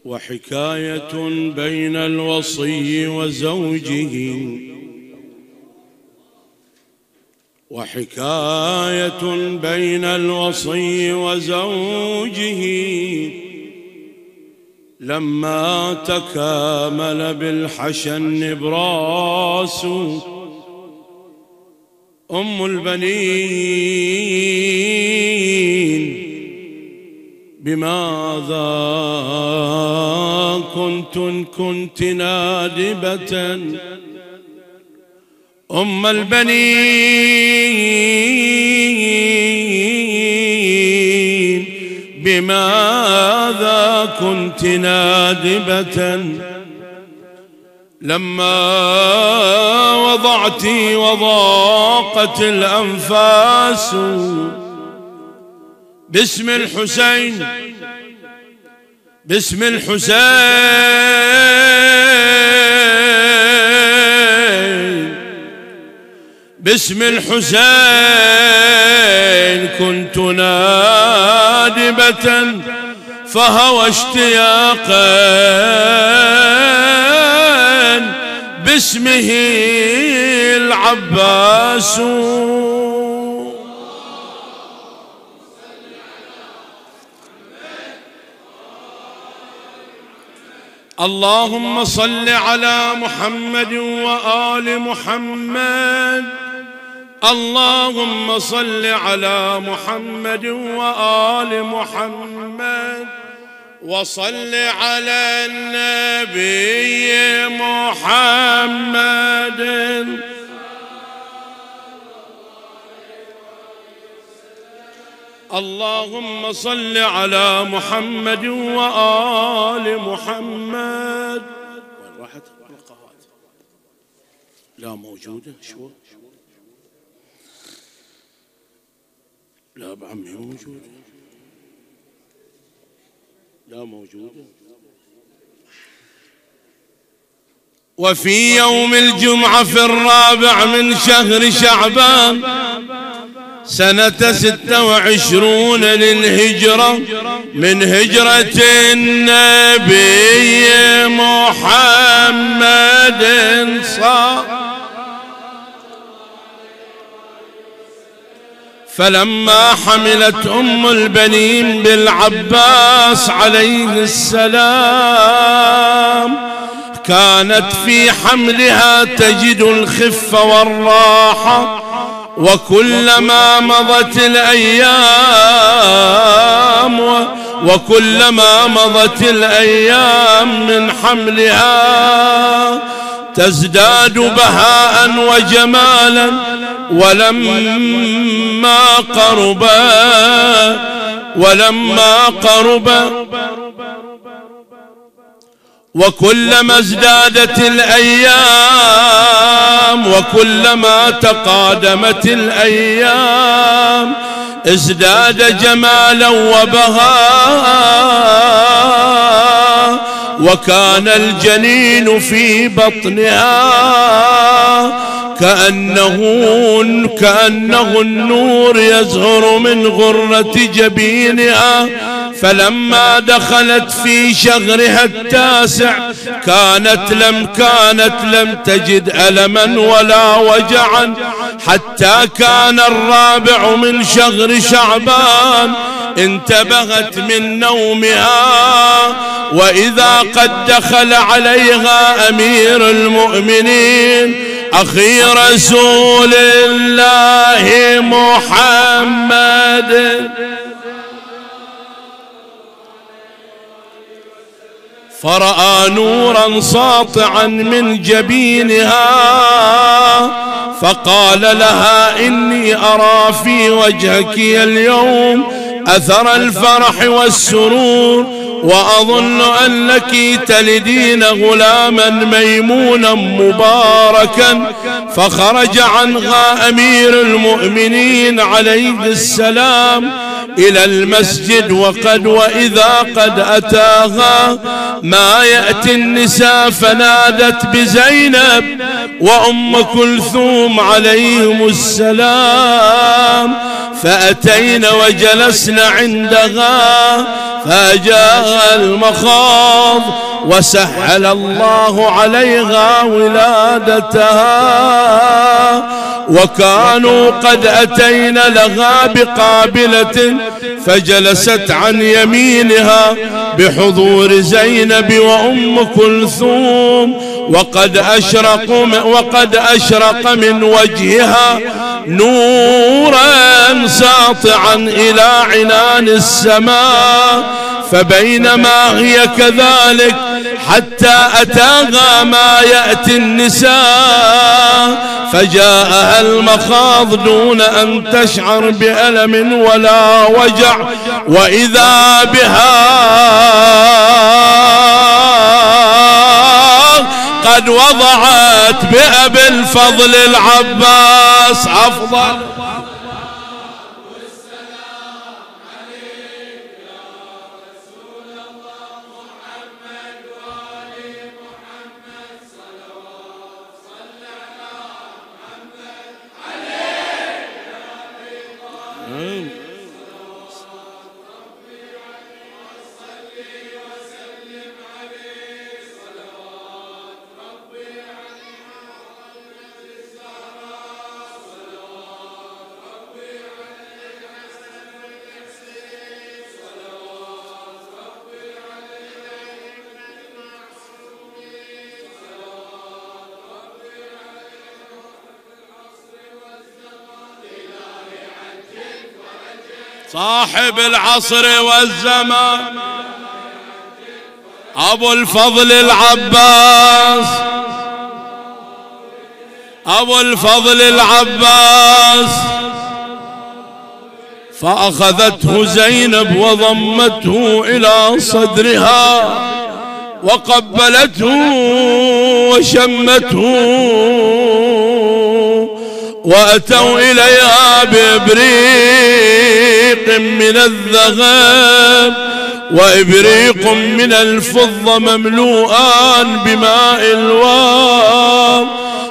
وحكاية بين الوصي وزوجه، وحكاية بين الوصي وزوجه لما تكامل بالحشا النبراس أم البنين بماذا كنت نادبة أم البنين بماذا كنت نادبة لما وضعت وضاقت الأنفاس باسم الحسين باسم الحسين باسم الحسين كنت نادبة فهوى اشتياقا باسمه العباس. اللهم صل على محمد وآل محمد. اللهم صل على محمد وآل محمد وصل على النبي محمد. اللهم صل على محمد وآل محمد. وين راحت القهوات؟ لا موجودة. شو لا بعمي موجودة، لا موجودة. وفي يوم الجمعة في 4 من شهر شعبان سنة 26 للهجرة من هجرة النبي محمد فلما حملت أم البنين بالعباس عليه السلام كانت في حملها تجد الخفة والراحة، وكلما مضت الأيام من حملها تزداد بهاء وجمالا، ولما قرب وكلما ازدادت الأيام وكلما تقادمت الأيام ازداد جمالا وبهاء، وكان الجنين في بطنها كأنه النور يزهر من غرة جبينها. فلما دخلت في شهرها التاسع كانت لم تجد ألما ولا وجعا، حتى كان 4 من شهر شعبان انتبهت من نومها، وإذا قد دخل عليها أمير المؤمنين أخي رسول الله محمد، فرأى نورا ساطعا من جبينها فقال لها إني أرى في وجهك اليوم أثر الفرح والسرور، وأظن أنك تلدين غلاما ميمونا مباركا. فخرج عنها أمير المؤمنين عليه السلام إلى المسجد، وإذا قد أتاها ما يأتي النساء، فنادت بزينب وأم كلثوم عليهم السلام، فأتينا وجلسنا عندها فجاء المخاض وسهل الله عليها ولادتها. وكانوا قد أتينا لها بقابلة فجلست عن يمينها بحضور زينب وأم كلثوم، وقد أشرق من وجهها نورا ساطعا إلى عنان السماء. فبينما هي كذلك حتى أتاها ما يأتي النساء فجاءها المخاض دون أن تشعر بألم ولا وجع، وإذا بها قد وضعت بأبي الفضل العباس أفضل. صاحب العصر والزمان أبو الفضل العباس، أبو الفضل العباس. فأخذته زينب وضمته إلى صدرها وقبلته وشمته، وأتوا إليها بإبريق من الذهب وإبريق من الفضة مملوءان بماء الواب.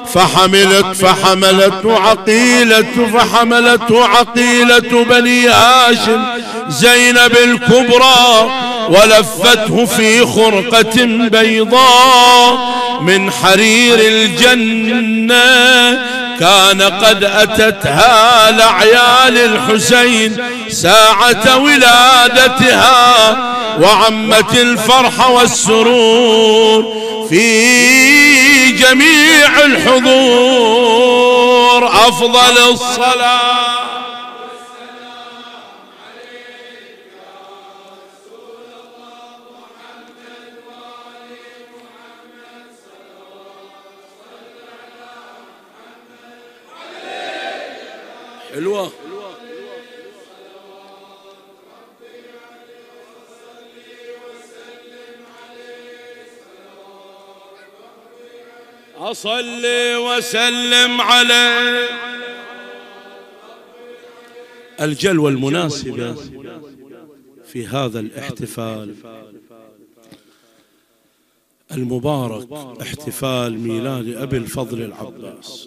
فحملته عقيلة بني هاشم زينب الكبرى ولفته في خرقة بيضاء من حرير الجنة كان قد أتتها لعيال الحسين ساعة ولادتها، وعمت الفرح والسرور في جميع الحضور. أفضل الصلاة حلوة. أصلي وسلم عليه. الجلوة المناسبة في هذا الاحتفال المبارك، احتفال ميلاد أبي الفضل العباس.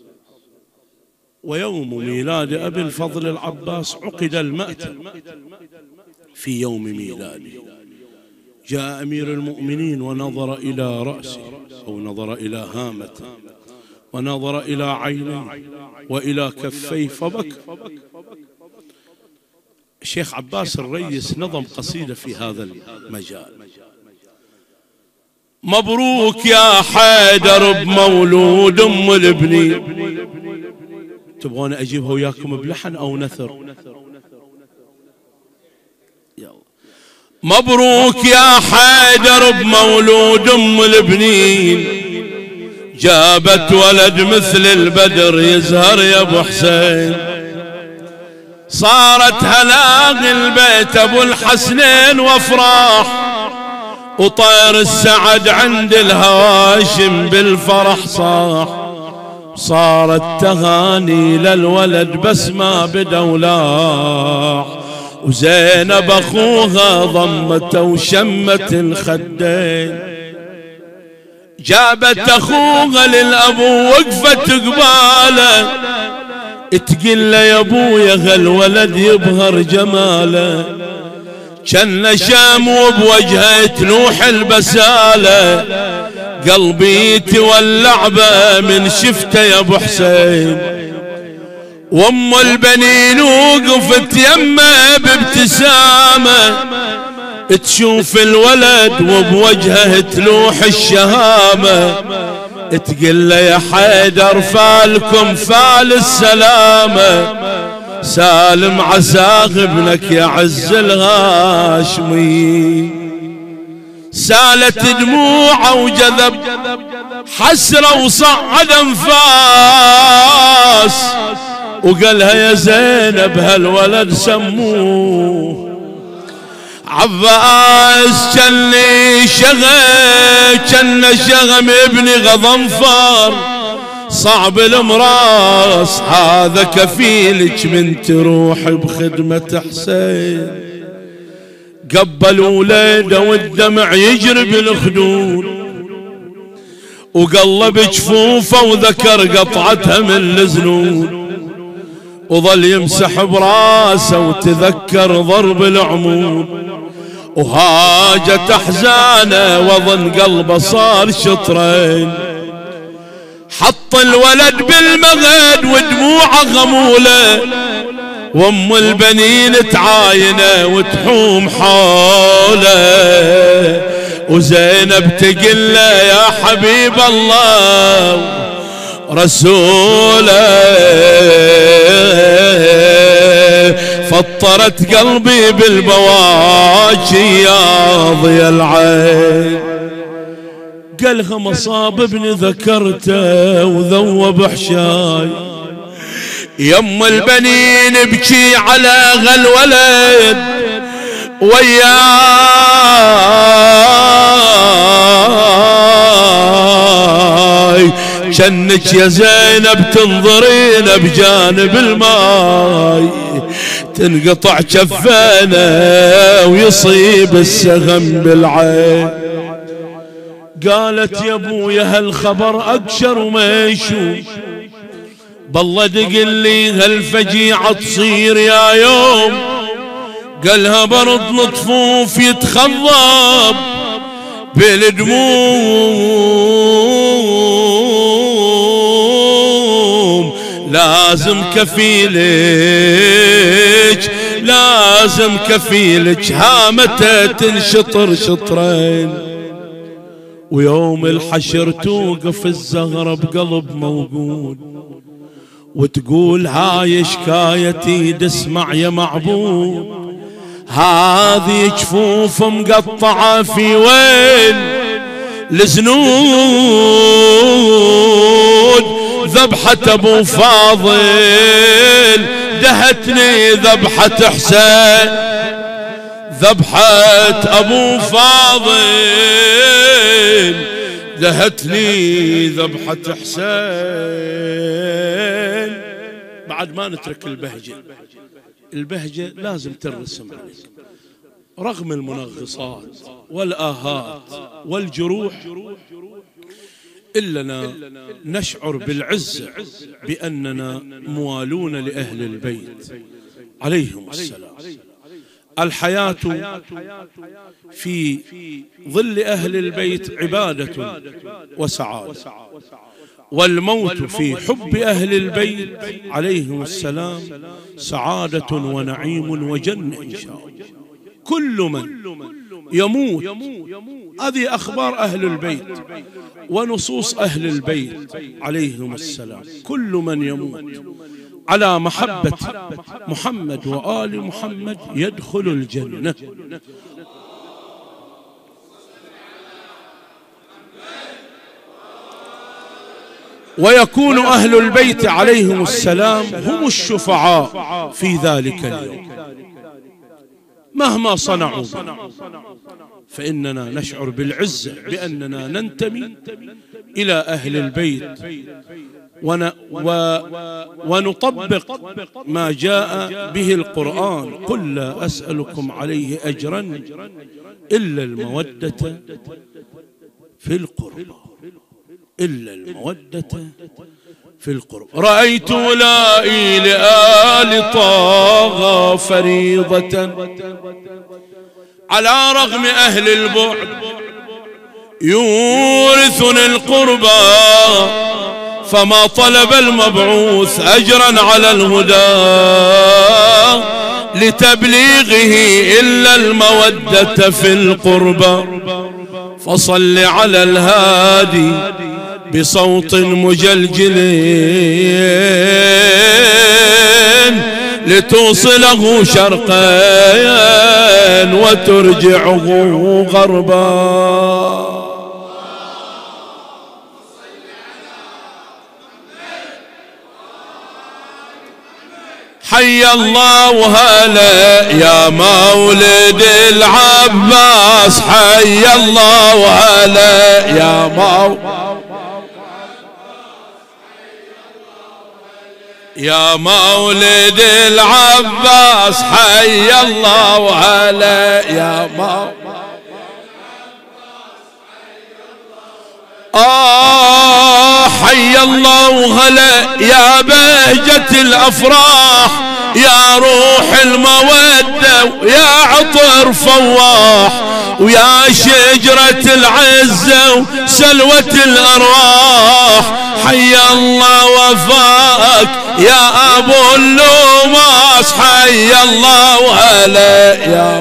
ويوم ميلاد أبي الفضل العباس عقد المأتم في يوم ميلاده. جاء أمير المؤمنين ونظر إلى رأسه أو نظر إلى هامته ونظر إلى عينيه وإلى كفيه فبكى. الشيخ عباس الريس نظم قصيدة في هذا المجال: مبروك يا حيدر بمولود أم البني. تبغون أجيبها وياكم بلحن أو نثر؟ مبروك يا حيدر بمولود أم البنين، جابت ولد مثل البدر يزهر يا ابو حسين. صارت هلاغ البيت ابو الحسنين وافراح، وطير السعد عند الهواشم بالفرح صاح. صارت تهاني للولد بس ما بدولاح، وزينب اخوها ضمته وشمت الخدين. جابت اخوها للابو وقفت قباله، تقل يا ابويا هالولد يبهر جماله، جن شام بوجهه تلوح البساله، قلبي تولع به من شفته يا ابو حسين. وام البنين وقفت يمه بابتسامه، تشوف الولد وبوجهه تلوح الشهامه، تقل له يا حيدر فالكم فال السلامه، سالم عساق ابنك يا عز الهاشمي. سالت دموعه وجذب حسره وصعد انفاس، وقالها يا زينب هالولد سموه عباس. جني شغم ابني غضنفر، صعب المراس هذا كفيلك من تروح بخدمة حسين. قبل وليده والدمع يجري بالخدود، وقلب جفوفه وذكر قطعتها من الزنود، وظل يمسح براسه وتذكر ضرب العمود، وهاجت احزانه وظن قلبه صار شطرين. حط الولد بالمغد ودموعه غموله، وام البنين تعاينه وتحوم حوله، وزينب تقله يا حبيب الله رسوله، فطرت قلبي بالبواكي يا ضي العين. قالها مصاب ابني ذكرته وذوب حشاي، يم البنين ابكي على غالولد وياي، جنك يا زينب تنظرين بجانب الماي، تنقطع جفانه ويصيب السهم بالعين. قالت يا ابويا هالخبر اقشر وما يشوف، بالله دقلي هالفجيعة تصير يا يوم. قالها برض لطفوف يتخضب بالدموم، لازم كفيلك هامته تنشطر شطرين. ويوم الحشر توقف الزهرة بقلب موجود، وتقول هاي شكايتي تسمع يا معبود، هذه جفوف مقطعة في وين الزنود، ذبحة ابو فاضل دهتني ذبحة حسين، ذبحة ابو فاضل دهتني ذبحة حسين. بعد ما نترك البهجة لازم ترسم عليك، رغم المنغصات والآهات والجروح إلنا نشعر بالعزة بأننا موالون لأهل البيت عليهم السلام. الحياة في ظل أهل البيت عبادة وسعادة، والموت في حب أهل البيت عليهم السلام سعادة ونعيم وجنة إن شاء الله. كل من يموت، هذه أخبار أهل البيت ونصوص أهل البيت عليهم السلام، كل من يموت على محبة محمد وآل محمد يدخل الجنة. ويكون أهل البيت عليهم السلام هم الشفعاء في ذلك اليوم مهما صنعوا بنا، فإننا نشعر بالعزة بأننا ننتمي إلى أهل البيت ونطبق ما جاء به القرآن. قل لا أسألكم عليه أجرا إلا المودة في القربى، إلا المودة في القرب. رأيت ولائي لآل طه فريضة على رغم أهل البعد يورثني القربى، فما طلب المبعوث أجرا على الهدى لتبليغه إلا المودة في القربى. فصل على الهادي بصوت مجلجل لتوصله شرقا وترجعه غربا. حي الله هلا يا مولد العباس، حي الله هلا يا يا مولد العباس، حي الله هلا يا حي الله هلا يا بهجة الأفراح، يا روح المودة ويا عطر فواح، ويا شجرة العزة وسلوة الأرواح. حي الله وفاك يا أبو اللوماس، حي الله هلا يا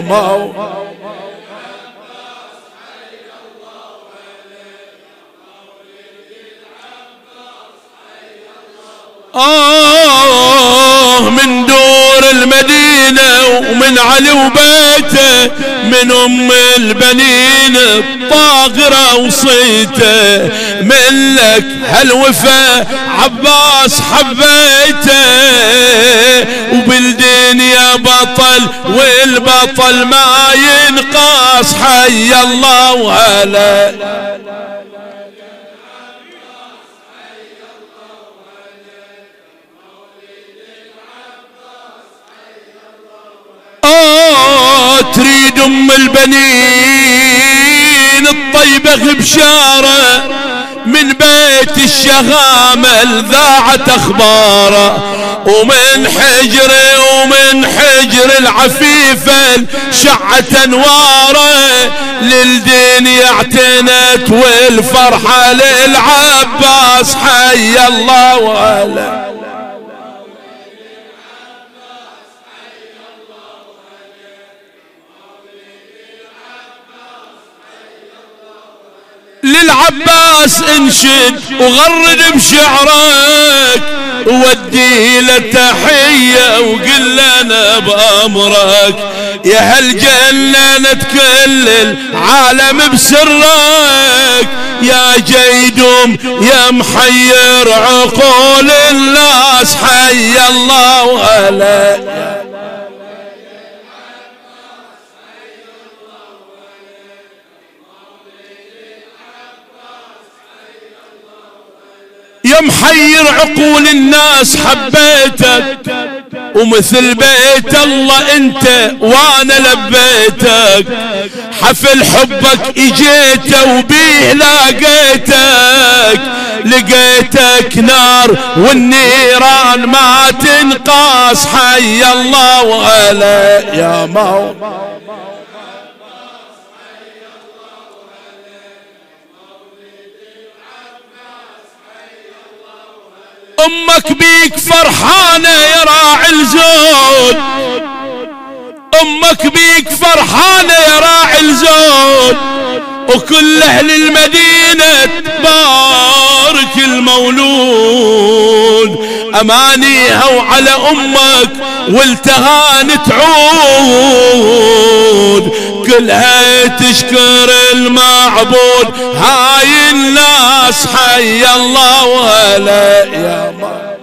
من دور المدينة ومن علي وبيته، من أم البنين الطاغرة وصيته، من لك هالوفا عباس حبيته، وبالدنيا بطل والبطل ما ينقاس. حي الله هلا تريد ام البنين الطيبة بشارة، من بيت الشهامة ذاعت اخباره، ومن حجر العفيفة شعت انواره، للدنيا اعتنت والفرحة للعباس. حي الله هلا للعباس انشد وغرد بشعرك، ودي له تحية وقل لنا بأمرك، يا هالجنة كل العالم بسرك، يا جيدم يا محير عقول الناس. حي الله هلا يا محير عقول الناس، حبيتك ومثل بيت الله انت وانا لبيتك، حفل حبك اجيته وبيه لقيتك نار والنيران ما تنقاس. حي الله هلا يا امك بيك فرحانة يا راعي الزود، امك بيك فرحانة يا راعي الزود، وكل اهل المدينة تبارك المولود، امانيها وعلى امك والتهان تعود، كلها تشكر المعبود هاي الناس. حي الله هلا يا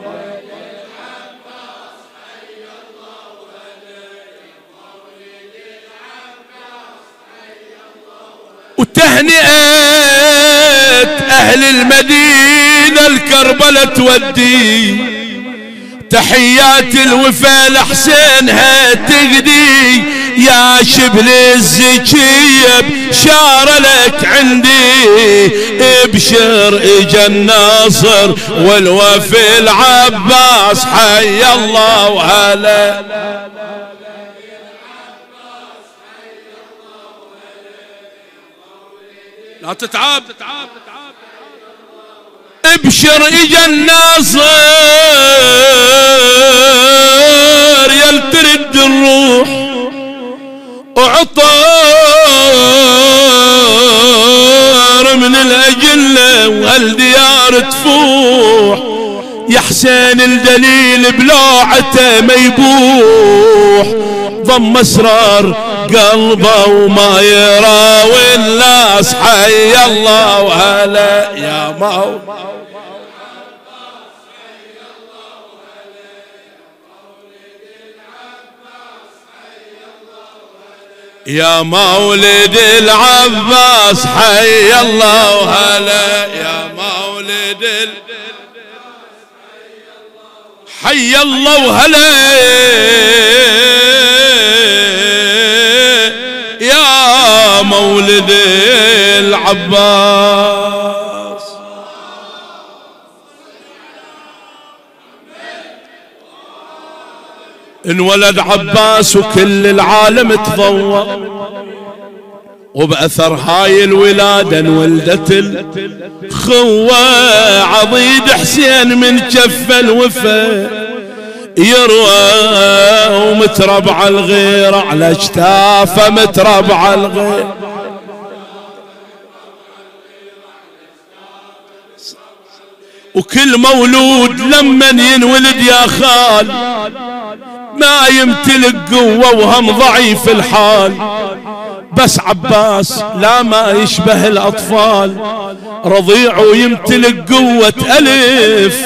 وتهنئة أهل المدينة الكربلة تودي، تحيات الوفا لحسينها تقدي، يا شبل الزكية بشارة لك عندي، ابشر اجا الناصر والوفي العباس حي الله وهلا. لا تتعب ابشر اجا الناصر يل ترد الروح وعطار من الأجلة وهالديار تفوح، يا حسين الدليل بلوعته ما يبوح، ضم اسرار قلبه وما يراوي الناس حي الله وهلا. يا مو يا مولد العباس حي الله وهلا، يا مولد حي الله وهلا، يا مولد العباس. انولد عباس وكل العالم تضوى، وبأثر هاي الولادة انولدت الخوة، عضيد حسين من جف الوفا يروى، ومتربع الغير على اجتافه متربع الغير، وكل مولود لمن ينولد يا خال ما يمتلك قوة وهم ضعيف الحال، بس عباس لا ما يشبه الأطفال، رضيع ويمتلك قوة ألف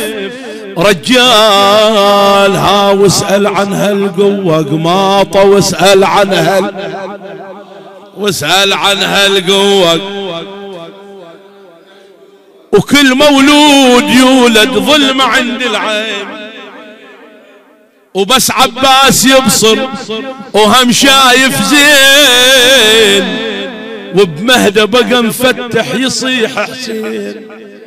رجال. ها واسأل عن هالقوة قماطة، واسأل عن هالقوة. وكل مولود يولد ظلمة عند العين، وبس عباس يبصر وهم شايف زين، وبمهده بقى مفتح يصيح حسين.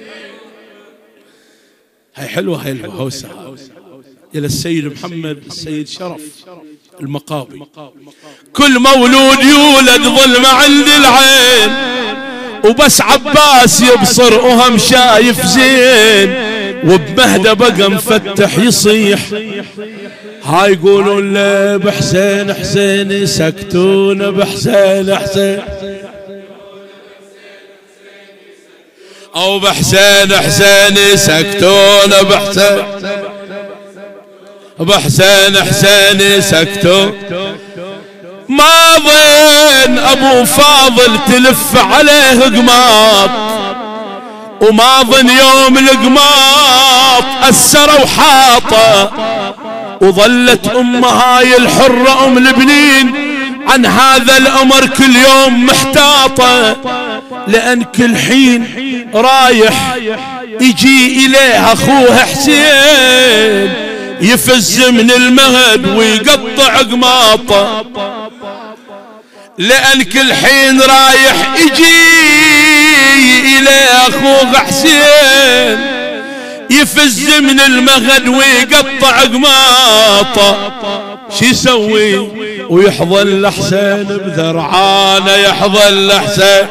هاي حلوة هاي الهوسة إلى السيد محمد السيد شرف المقابي. كل مولود يولد ظلمة عند العين، وبس عباس يبصر وهم شايف زين، وبمهده بقى مفتح يصيح. هاي يقولون له بحسين حسين يسكتون بحسين حسين، او بحسين حسين يسكتون بحسين حسين يسكتون. ما ظن ابو فاضل تلف عليه قماط، وما ظن يوم القماط أسر وحاطه، وظلت هاي الحرة البنين عن هذا الأمر كل يوم محتاطة، لأن كل حين رايح يجي إليه أخوه حسين يفز من المهد ويقطع قماطه، لأن كل حين رايح يجي إليه أخوه حسين يفز من المغد ويقطع قماطه. شي يسوي ويحضن الحسين بذرعانه، يحضن الحسين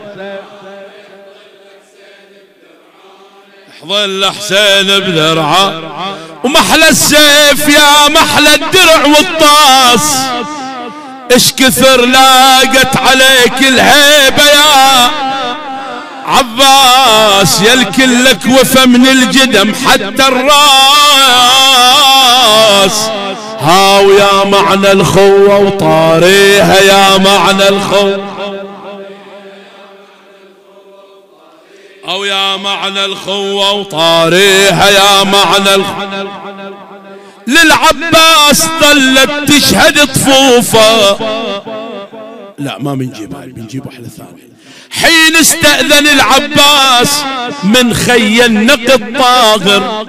بذرعانه. ومحلى السيف يا محلى الدرع والطاس، اش كثر لاقت عليك الهيبة يا عباس، يا الكلك وفى من الجدم حتى الراس. هاو يا معنى الخوة وطاريها، يا معنى الخوة او يا معنى الخوة وطاريها، يا معنى الخوة. للعباس ظلت تشهد طفوفه، لا ما بنجيب واحدة ثانية. حين استأذن العباس من خي النقي الطاغر،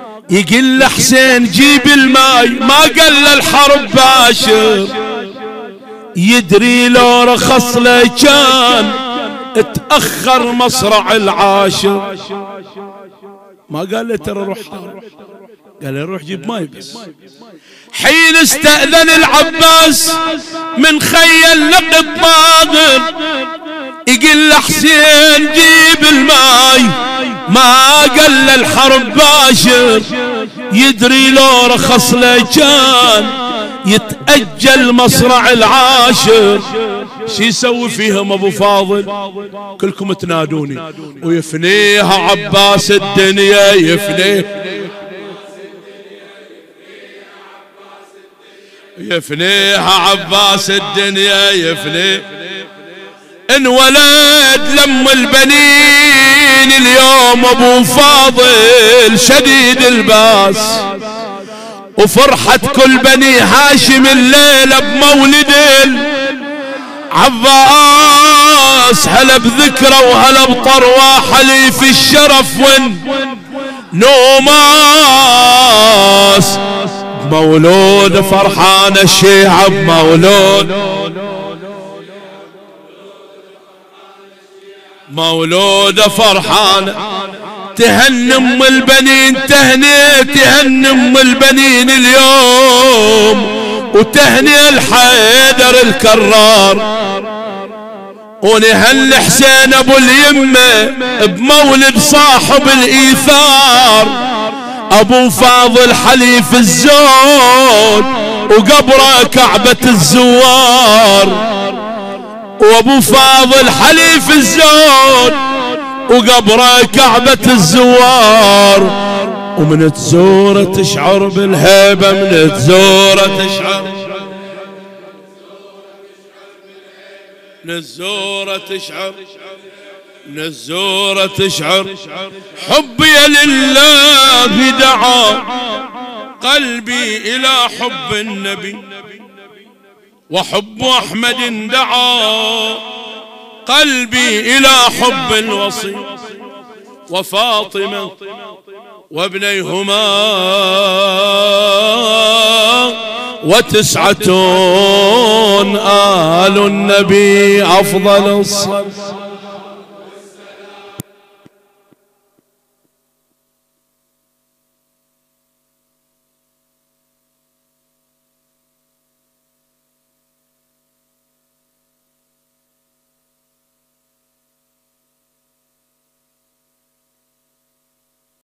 يقول له حسين جيب الماي، ما قال له الحرب باشر، يدري لو رخص له كان اتأخر مصرع العاشر. ما قال له ترى روح حارب، قال له روح جيب ماي بس. حين استأذن العباس من خيل لقط طاغر يقول له حسين جيب الماي، ما قال له الحرب باشر. يدري لو رخص له كان يتأجل مصرع العاشر. شي يسوي فيهم ابو فاضل؟ كلكم تنادوني ويفنيها عباس الدنيا، يفنيها عباس الدنيا، يفني انولد لم البنين اليوم ابو فاضل شديد الباس، وفرحة كل بني هاشم الليلة بمولد عباس. هلا بذكره وهلا بطروه حليف الشرف نوماس. مولود فرحان الشيعة مولود فرحان. تهني ام البنين تهني ام البنين اليوم، وتهني الحيدر الكرار، ونهني حسين ابو اليمه بمولد صاحب الايثار. ابو فاضل حليف الزود وقبره كعبة الزوار، وابو فاضل حليف الزود وقبره كعبة الزوار. ومن تزوره تشعر بالهيبة، من تزوره تشعر، من الزوره تشعر، من الزوره تشعر. حبي لله دعا قلبي إلى حب النبي، وحب أحمد دعا قلبي إلى حب الوصي، وفاطمة وابنيهما وتسعة آل النبي أفضل الصلاة.